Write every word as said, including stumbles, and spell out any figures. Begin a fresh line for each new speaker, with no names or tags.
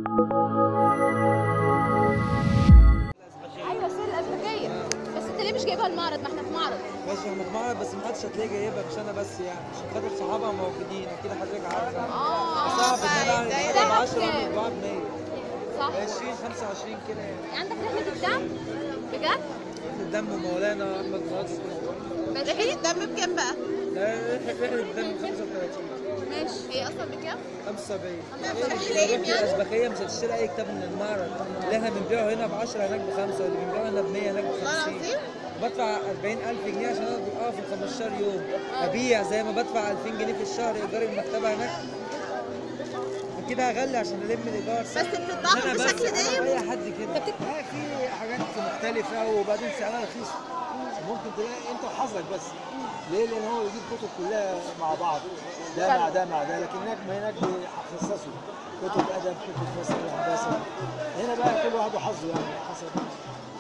ايوه السير الازبكيه. بس انت ليه مش جايبها المعرض؟ ما احنا في معرض.
ماشي احنا في معرض، بس محدش هتلاقيه جايبها، مش انا بس يعني، عشان خاطر صحابها موجودين، اكيد حضرتك عارفه.
اه
صعب ان انا اعمل حاجه ب عشرة
كام؟
ومطبوعه ب مية.
صح.
عشرين خمسة وعشرين كده يعني.
عندك رحله الدم؟ بجد؟
الدم مولانا احمد ناصر.
رحله الدم بكام بقى؟
لا رحله الدم خمسة وتلاتين.
ماشي. هي اصلا بكام؟
خمسة وسبعين.
خمسة وسبعين
لو
يعني؟
رحت الازبكيه مش هتشتري اي كتاب من المعرض، اللي احنا بنبيعه هنا ب عشرة هناك ب خمسة، واللي بنبيعه هنا ب مية هناك ب خمسين. بدفع أربعين ألف جنيه عشان اقف في خمستاشر يوم ابيع، زي ما بدفع ألفين جنيه في الشهر ايجار المكتبه هناك. كده هغلي عشان الم الايجار.
بس بتطبعهم بشكل دايم؟
اي حد كده. لا في حاجات مختلفه، وبعدين سعرها رخيص، ممكن تلاقي انت وحظك بس. ليه؟ لان هو يجيب كتب كلها مع بعض، ده مع ده مع ده، لكن هناك هناك بيخصصوا كتب ادب، كتب فلسفه، هندسه. هنا بقى كل واحد وحظه يعني حسب.